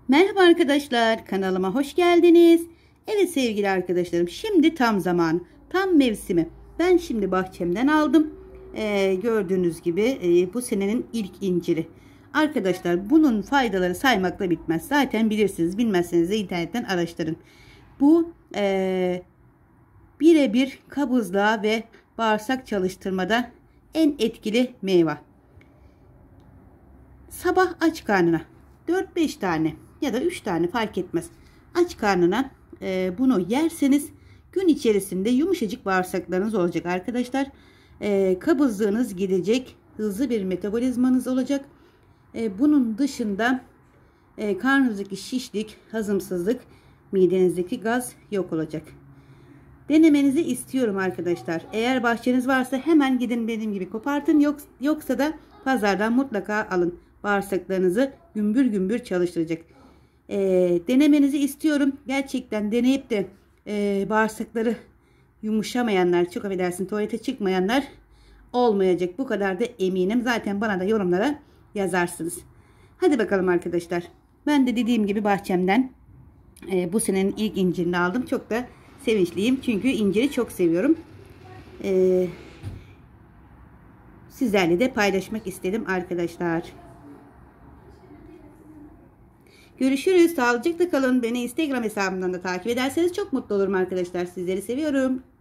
Merhaba arkadaşlar, kanalıma hoş geldiniz. Evet sevgili arkadaşlarım, şimdi tam zamanı, tam mevsimi. Ben şimdi bahçemden aldım. Gördüğünüz gibi bu senenin ilk inciri. Arkadaşlar bunun faydaları saymakla bitmez. Zaten bilirsiniz, bilmezseniz de internetten araştırın. Bu birebir kabızlığa ve bağırsak çalıştırmada en etkili meyve. Sabah aç karnına 4-5 tane ya da 3 tane fark etmez. Aç karnına bunu yerseniz gün içerisinde yumuşacık bağırsaklarınız olacak arkadaşlar. Kabızlığınız gidecek. Hızlı bir metabolizmanız olacak. Bunun dışında karnınızdaki şişlik, hazımsızlık, midenizdeki gaz yok olacak. Denemenizi istiyorum arkadaşlar. Eğer bahçeniz varsa hemen gidin benim gibi kopartın. Yoksa da pazardan mutlaka alın. Bağırsaklarınızı gümbür gümbür çalıştıracak. Denemenizi istiyorum. Gerçekten deneyip de bağırsakları yumuşamayanlar, çok affedersin tuvalete çıkmayanlar olmayacak. Bu kadar da eminim. Zaten bana da yorumlara yazarsınız. Hadi bakalım arkadaşlar. Ben de dediğim gibi bahçemden bu senenin ilk incirini aldım. Çok da sevinçliyim. Çünkü inciri çok seviyorum. Sizlerle de paylaşmak istedim arkadaşlar. Görüşürüz. Sağlıcakla kalın. Beni Instagram hesabımdan da takip ederseniz çok mutlu olurum arkadaşlar. Sizleri seviyorum.